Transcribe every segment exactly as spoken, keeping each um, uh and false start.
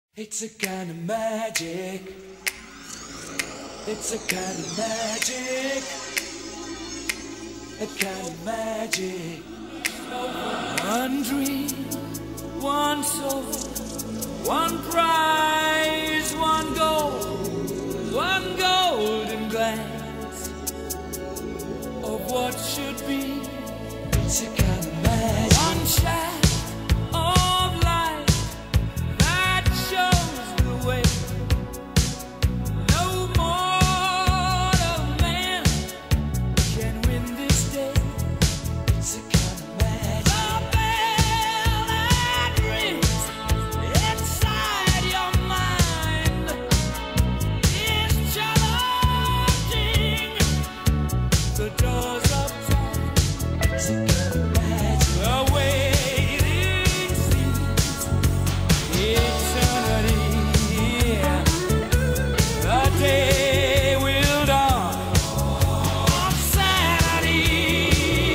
It's a kind of magic. It's a kind of magic. A kind of magic. One dream, one soul, one prize, one goal, one golden glance of what should be. It's a kind of magic. One shot of light that shows the way. No mortal man can win this day. It's a kind of magic. The bell that rings inside your mind is challenging the doors of time. It's a kind of magic. The waiting seems eternity. The day will dawn on Saturday.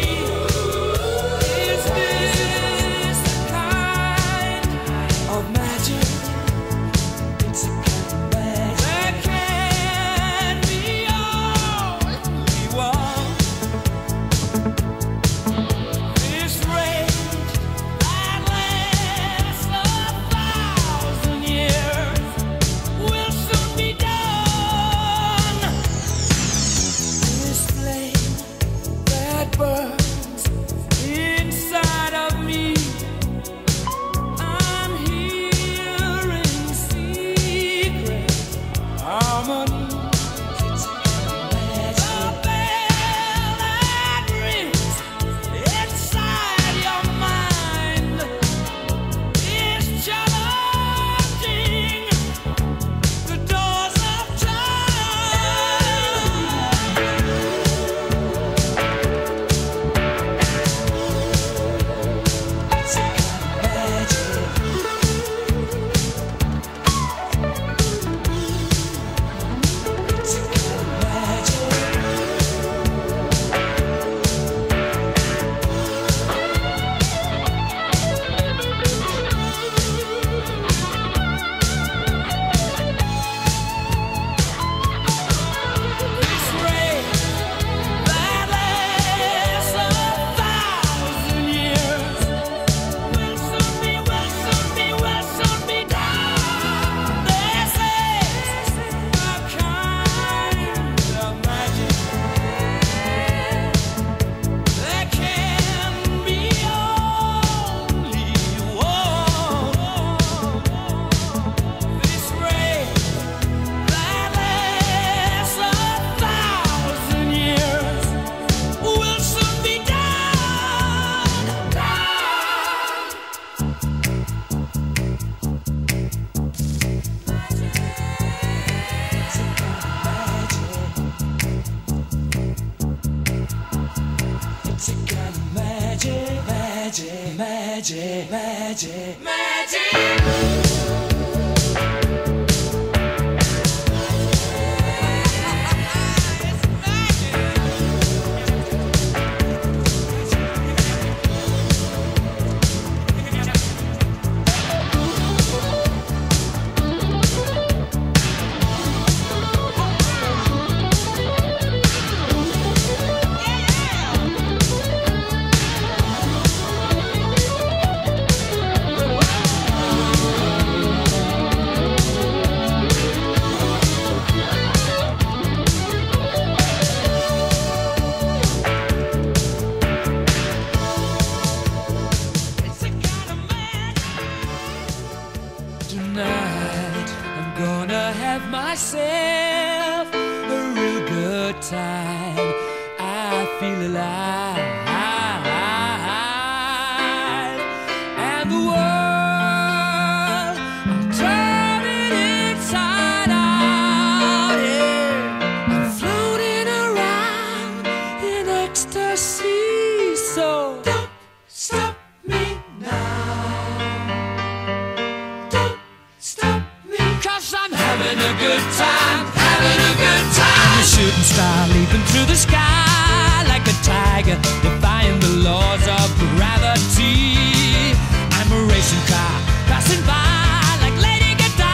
Is this the kind of magic? It's a kind of magic. There can be only one. This rage that lasts a thousand years will soon be done. This flame that burns inside of me, I'm hearing secret harmony. It's a kind of magic. The bell that rings inside your mind is challenging the doors of time. It's a kind of magic. It's a kind of magic. This rain that lasts a thousand years will soon be, will soon be, will soon be done. This is a kind of magic. There can be only one. This rain that lasts a thousand years will soon be done. It's a kind of magic. It's a kind of magic, magic, magic, magic, magic. Tonight I'm gonna have myself a real good time. I feel alive, and the world I'm turning inside out. Yeah, I'm floating around in ecstasy. So don't stop me now. Don't stop me, 'cause I'm having a good time, having a good time. A shooting star leaping through the sky like a tiger, defying the laws of gravity. I'm a racing car passing by like Lady Godiva.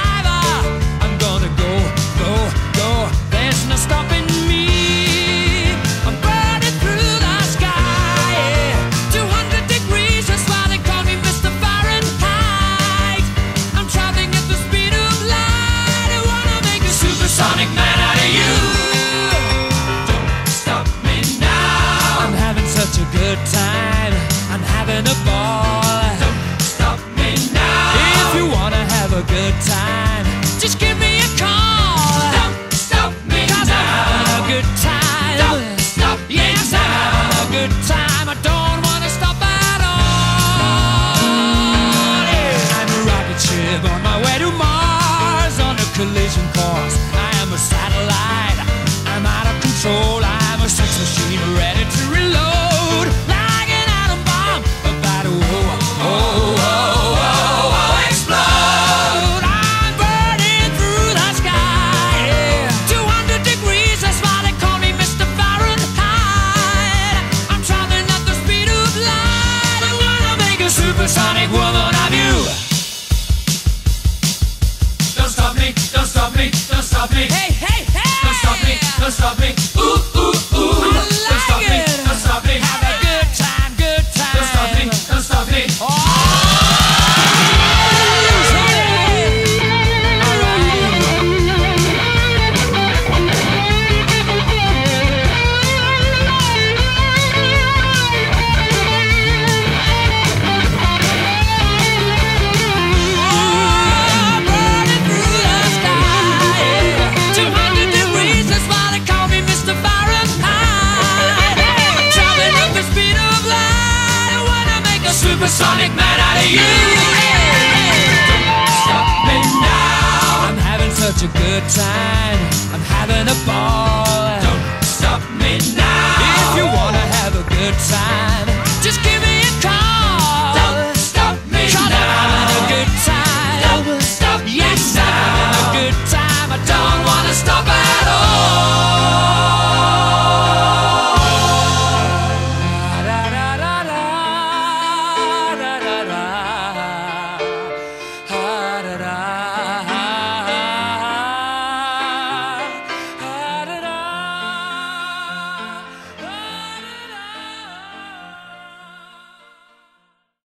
a good time, just give me a call. Don't stop me now. I'm having a good time. Don't stop me now. Yes, I'm having a good time. I don't want to stop at all. Yeah. I'm a rocket ship on my way to Mars on a collision course. I am a satellite. I'm out of control. I'm a sex machine ready to reload like an atom bomb about to oh, oh, oh, oh, oh, explode. I'm burning through the sky, yeah. two hundred degrees, that's why they call me Mister Fahrenheit. I'm traveling at the speed of light. I wanna make a supersonic woman of you. Don't stop me, don't stop me, don't stop me. Hey, hey, hey! Don't stop me, don't stop me. Ooh, ooh, ooh. I like don't stop it. me, don't stop me. Have a good time, good time. Don't stop me, don't stop me. Oh! Supersonic man out of you. Don't stop me now. I'm having such a good time.